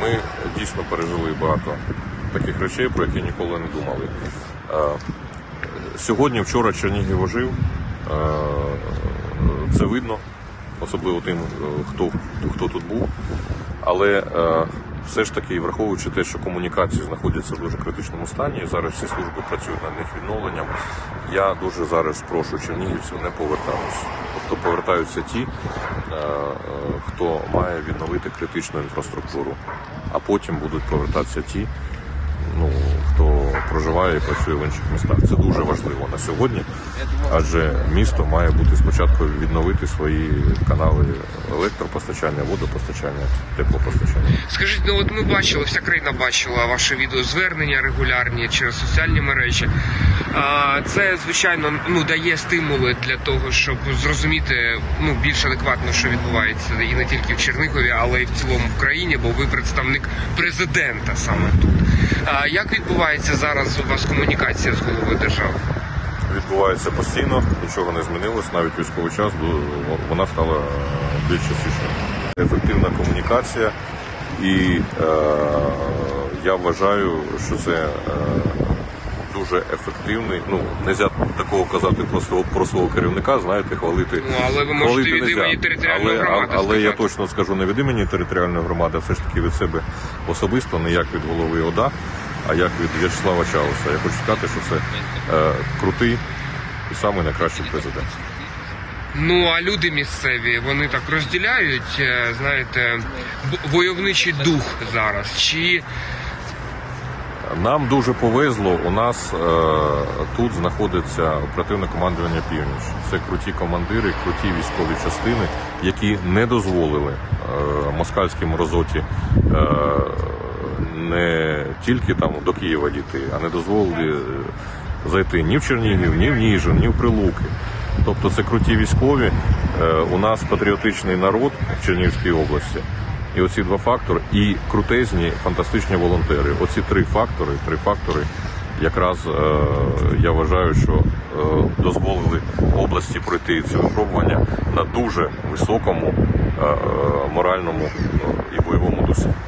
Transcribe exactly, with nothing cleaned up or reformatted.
Ми дійсно пережили багато таких речей, про які ніколи не думали. Сьогодні, вчора Чернігів ожив, це видно, особливо тим, хто, хто тут був. Але все ж таки, враховуючи те, що комунікації знаходяться в дуже критичному стані, і зараз всі служби працюють над них відновленням, я дуже зараз прошу чернігівців не повертатися. Тобто повертаються ті, хто має відновити критичну інфраструктуру, а потім будуть повертатися ті, ну, хто проживає і працює в інших містах. Це дуже важливо на сьогодні, адже місто має бути спочатку відновити свої канали електропостачання, водопостачання, теплопостачання. Скажіть, ну от ми бачили, вся країна бачила ваші відеозвернення регулярні через соціальні мережі. Це, звичайно, ну, дає стимули для того, щоб зрозуміти ну, більш адекватно, що відбувається і не тільки в Чернігові, але й в цілому в країні, бо ви представник президента саме тут. А як відбувається зараз у вас комунікація з головою держави? Відбувається постійно, нічого не змінилось, навіть військовий час вона стала більш частішою. Ефективна комунікація, і е, я вважаю, що це е, дуже ефективний, ну, не можна такого казати про свого, про свого керівника, знаєте, хвалити. Ну, але ви можете від імені територіальної але, громади але я сказати. точно скажу не від імені територіальної громади, а все ж таки від себе особисто, не як від голови ОДА, а як від В'ячеслава Чауса. Я хочу сказати, що це е, крутий і самий найкращий президент. Ну, а люди місцеві, вони так розділяють, знаєте, войовничий дух зараз, чи... Нам дуже повезло, у нас е, тут знаходиться оперативне командування «Північ». Це круті командири, круті військові частини, які не дозволили е, москальській мразоті е, не тільки там до Києва дійти, а не дозволили зайти ні в Чернігів, ні в Ніжин, ні в Прилуки. Тобто це круті військові, е, у нас патріотичний народ в Чернігівській області. І оці два фактори, і крутезні, фантастичні волонтери. Оці три фактори, три фактори якраз е, я вважаю, що е, дозволили області пройти ці випробування на дуже високому е, моральному і бойовому дусі.